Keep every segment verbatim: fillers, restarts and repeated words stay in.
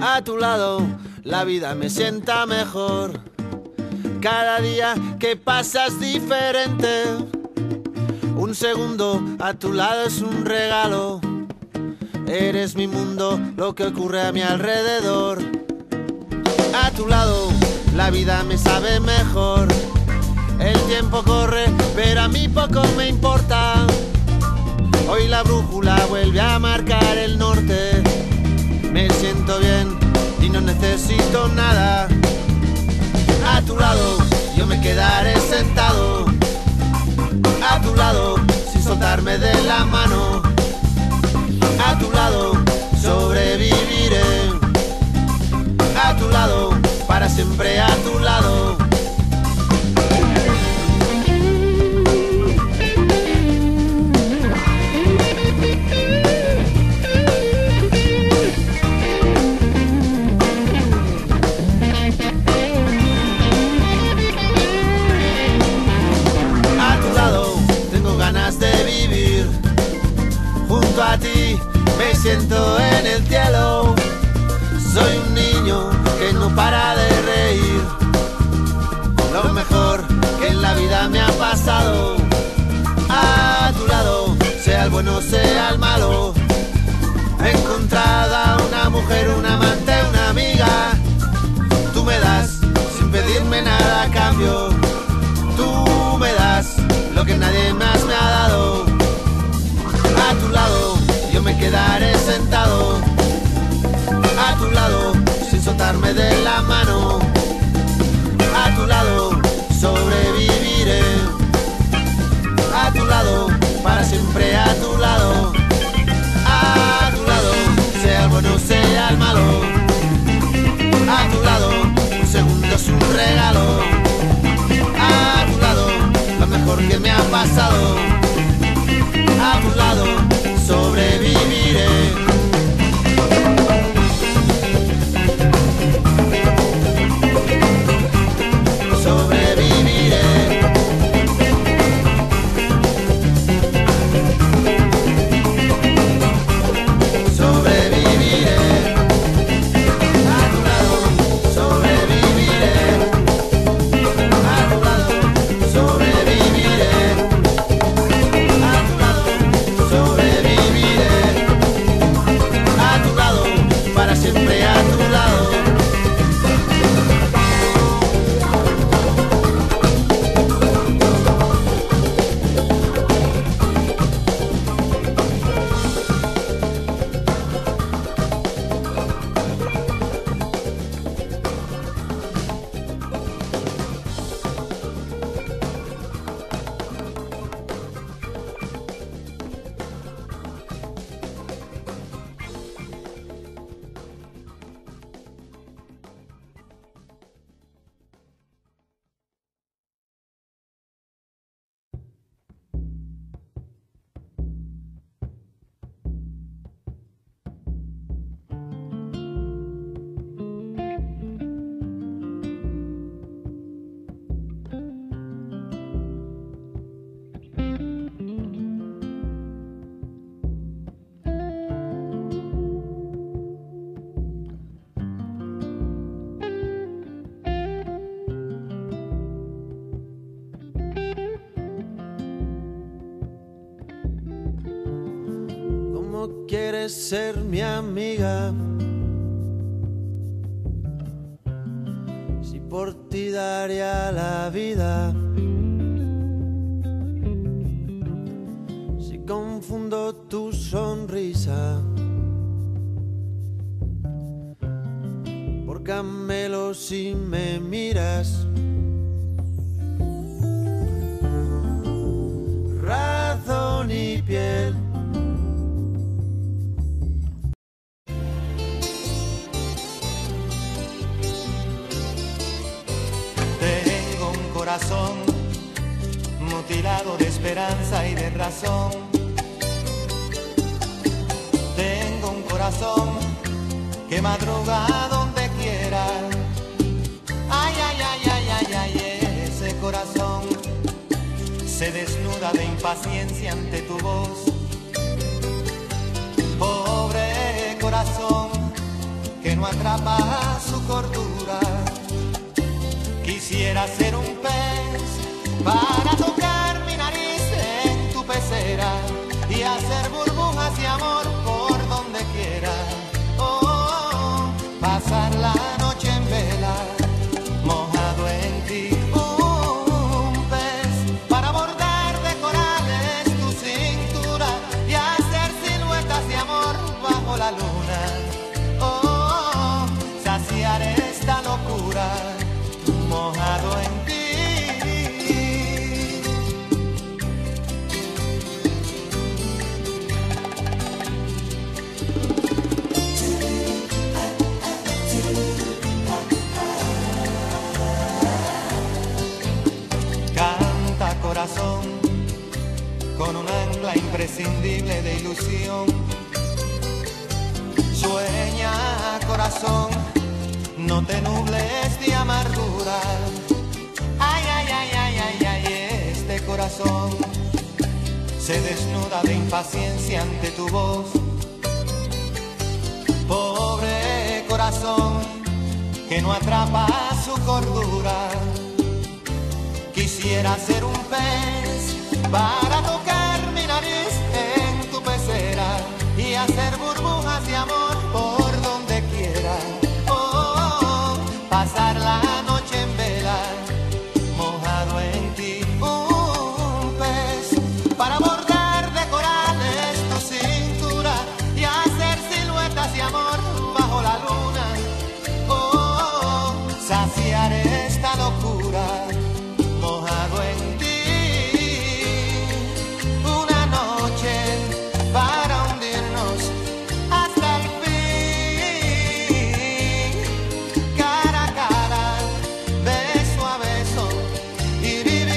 A tu lado la vida me sienta mejor. Cada día que pasa es diferente. Un segundo a tu lado es un regalo. Eres mi mundo, lo que ocurre a mi alrededor. A tu lado la vida me sabe mejor. El tiempo corre, pero a mí poco me importa. Hoy la brújula vuelve a marcar el norte. Me siento bien y no necesito nada. A tu lado yo me quedaré sentado. A tu lado sin soltarme de la mano. A tu lado sobreviviré. A tu lado, para siempre a tu lado. Junto a ti me siento en el cielo. Soy un niño que no para de reír. Lo mejor que en la vida me ha pasado. A tu lado, sea el bueno, sea el malo. He encontrado a una mujer, un amante, una amiga. Tú me das sin pedirme nada a cambio. Tú me das lo que nadie más me ha dado. A tu lado yo me quedaré sentado. A tu lado sin soltarme de la mano. A tu lado sobreviviré. A tu lado, para siempre a tu lado. A tu lado, sea el bueno, sea el malo. A tu lado, un segundo es un regalo. A tu lado, lo mejor que me ha pasado. A tu lado sobreviviré. Sobreviviré. Sobreviviré. A tu lado sobreviviré. A tu lado sobreviviré. A tu lado sobreviviré. A tu lado, para siempre a tu lado. ¿Quieres ser mi amiga? Si por ti daría la vida. Si confundo tu sonrisa por camelo si me miras. Razón y piel. Corazón mutilado de esperanza y de razón. Tengo un corazón que madruga donde quiera. Ay, ay, ay, ay, ay, ay, ese corazón se desnuda de impaciencia ante tu voz. Pobre corazón que no atrapa su cordura. Quisiera ser un pez para tocar mi nariz en tu pecera y hacer burbujas de amor por donde quiera. Oh, oh, oh, pasar la noche en vela, mojado en ti. Un pez para bordar de corales tu cintura y hacer siluetas de amor bajo la luna. Oh, oh, oh, saciar esta locura, mojado en ti. Canta corazón, con un ancla imprescindible de ilusión. Sueña corazón, no te nubles de amargura. Ay, ay, ay, ay, ay, ay, este corazón se desnuda de impaciencia ante tu voz. Pobre corazón que no atrapa su cordura. Quisiera ser un pez para tocar mi nariz en tu pecera y hacer burbujas de amor por donde quiera. Pasar la noche en vela, mojado en ti. Un pez para bordar de corales tu cintura y hacer siluetas de amor bajo la luna. Oh, oh, oh, saciar esta locura, mojado en ti. Una noche para hundirnos hasta el fin, cara a cara, beso a beso y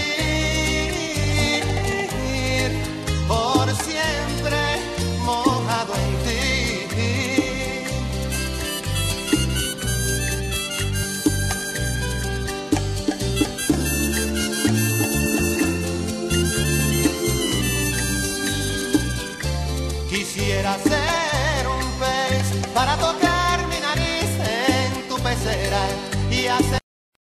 vivir por siempre mojado en ti. Quisiera ser un pez para tocar mi nariz en tu pecera y hacer...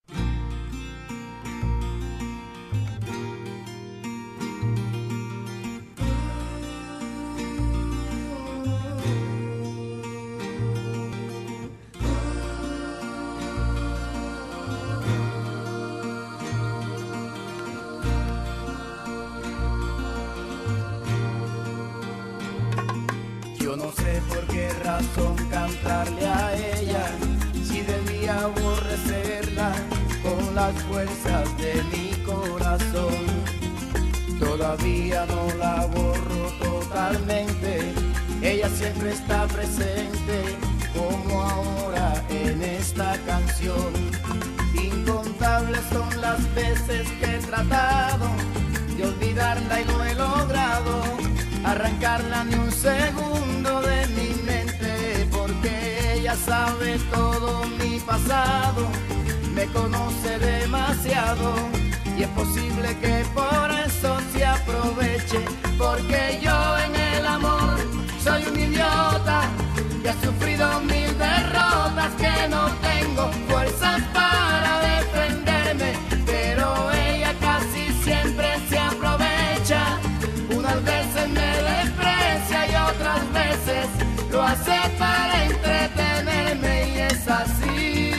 Yo no sé por qué razón cantarle a ella, si debía aborrecerla con las fuerzas de mi corazón. Todavía no la borro totalmente, ella siempre está presente, como ahora en esta canción. Incontables son las veces que he tratado de olvidarla y no he logrado arrancarla ni un segundo de mi mente, porque ella sabe todo mi pasado, me conoce demasiado y es posible que por eso se aproveche, porque yo en el amor soy un idiota que ha sufrido mil derrotas, que no tengo fuerzas para defenderme, pero ella casi siempre se aprovecha. Unas veces me desprecia y otras veces lo hace para entretenerme, y es así.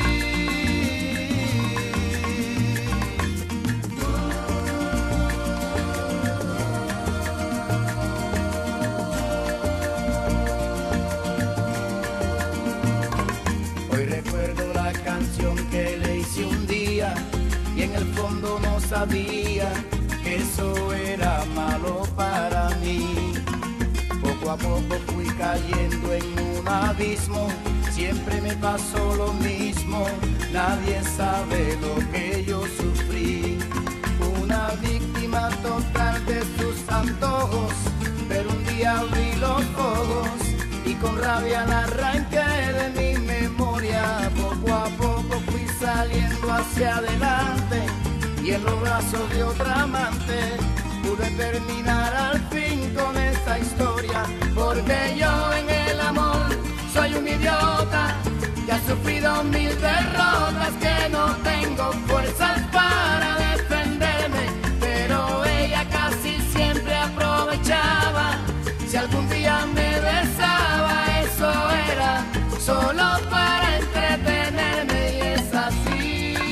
Hoy recuerdo la canción que le hice un día y en el fondo no sabía que eso era malo para mí. Poco a poco fui cayendo en un abismo, siempre me pasó lo mismo, nadie sabe lo que yo sufrí. Una víctima total de sus antojos, pero un día abrí los ojos y con rabia la arranqué de mi memoria. Poco a poco fui saliendo hacia adelante y en los brazos de otra amante pude terminar al fin con esta historia, porque yo en el amor soy un idiota Si algún día me besaba, eso era solo para entretenerme y es así.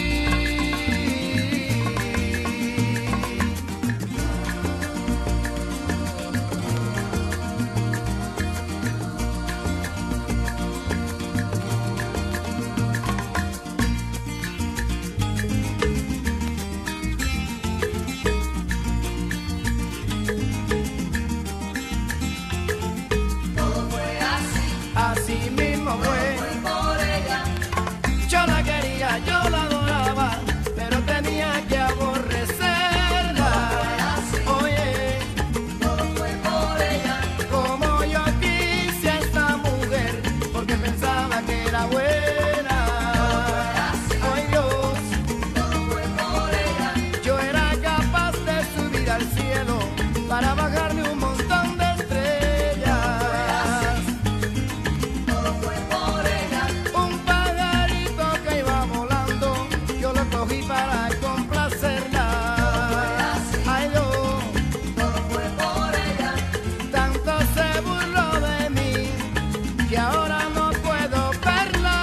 Así mismo fue, por ella. Yo la quería, yo la adoraba, pero tenía que aborrecerla. Oye, todo fue por ella. Como yo quise a esta mujer, porque pensaba que era buena. Ay Dios, todo fue por ella. Yo era capaz de subir al cielo para bajarme un montón de para complacerla. Ay Dios, todo fue por ella. Tanto se burló de mí que ahora no puedo verla.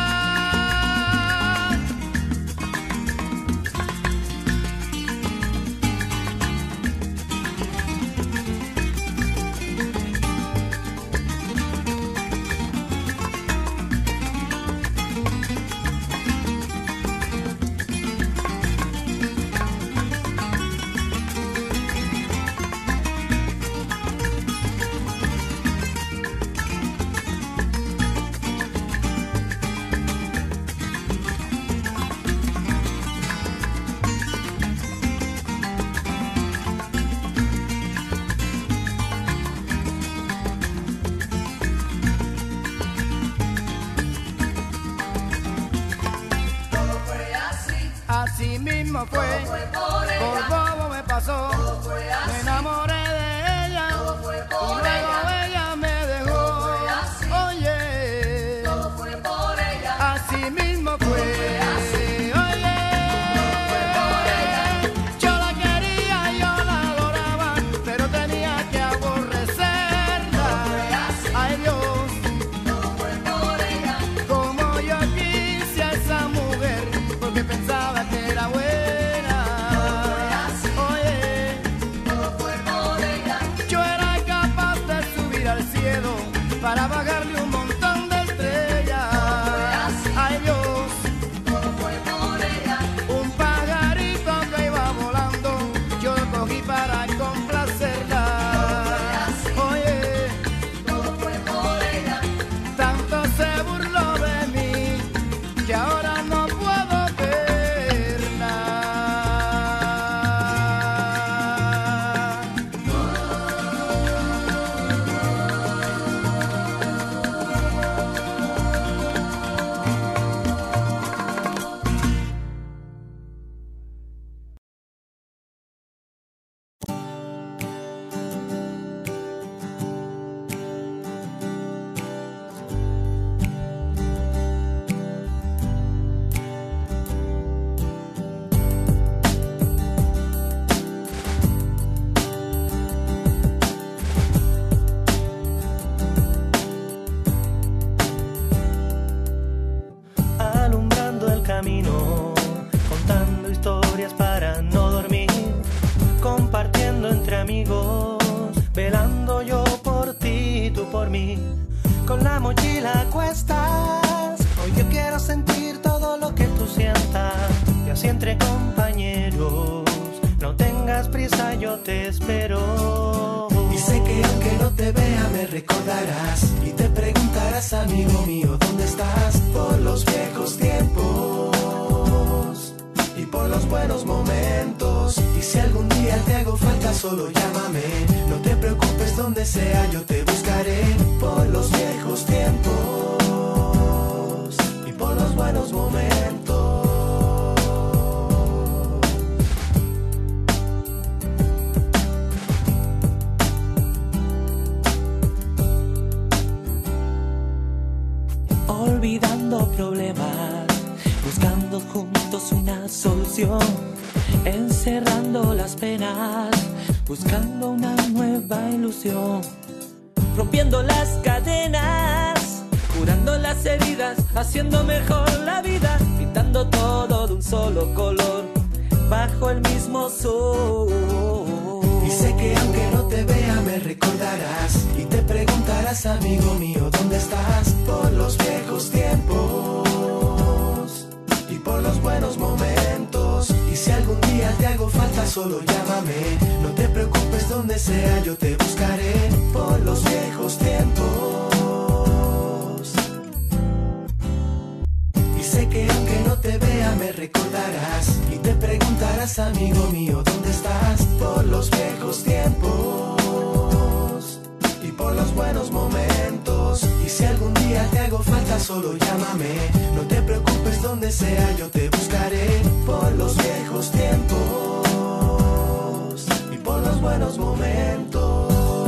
Así mismo fue, fue por, por bobo me pasó, me enamoré de ella y luego ella me dejó. Oye, todo fue por ella. Así mismo fue. Oye, yo la quería, yo la adoraba, pero tenía que aborrecerla. Ay Dios, todo fue por ella. Como yo quise a esa mujer, porque pensaba que era buena. Oye, todo fue por ella. Yo era capaz de subir al cielo para bajarle un montón de estrellas. Ay Dios, todo fue por ella. Un pajarito que iba volando, yo lo cogí para complacerla. Oye, todo fue por ella. Tanto se burló de mí que ahora no puedo verla. Alumbrando el camino, contando historias para no dormir, compartiendo entre amigos, velando yo por ti, tú por mí. Con la mochila a cuestas, hoy yo quiero sentir todo lo que tú sientas. Y así entre compañeros, no tengas prisa, yo te espero. Y sé que aunque no te vea me recordarás y te preguntarás, amigo mío, ¿dónde estás? Por los viejos tiempos y por los buenos momentos. Y si algún día te hago falta, solo llámame. No te preocupes, donde sea yo te buscaré. Por los viejos tiempos y por los buenos momentos. Olvidando problemas, buscando juntos una solución, encerrando las penas, buscando una nueva ilusión. rompiendo las cadenas, curando las heridas, haciendo mejor la vida, pintando todo de un solo color, bajo el mismo sol. Y sé que aunque no te vea me recordarás y te preguntarás, amigo mío, ¿dónde estás? Por los viejos tiempos y por los buenos momentos. Y si algún día te hago falta, solo llámame. No te preocupes, donde sea yo te buscaré. Por los viejos tiempos. Y sé que aunque no te vea me recordarás y te preguntarás, amigo mío, ¿dónde estás? Por los viejos tiempos y por los buenos momentos. Y si algún día te hago falta, solo llámame. No te preocupes, donde sea yo te buscaré. Por los viejos tiempos y por los buenos momentos.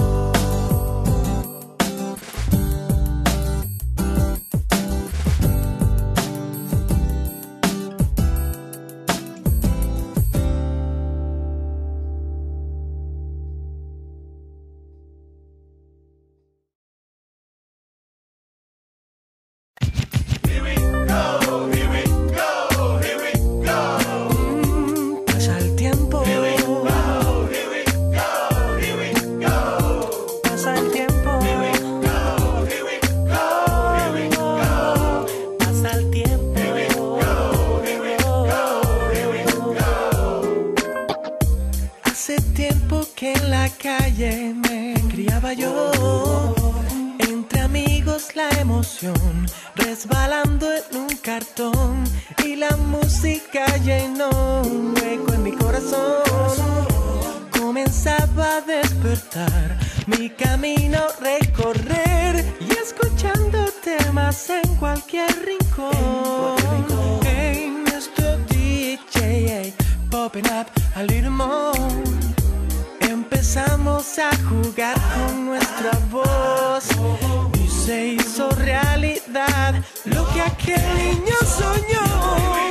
Resbalando en un cartón y la música llenó un hueco en mi corazón. Comenzaba a despertar, mi camino recorrer y escuchando temas en cualquier rincón. Hey, mister D J, popping up a little more. Empezamos a jugar con nuestra voz. Se hizo realidad lo que aquel niño soñó.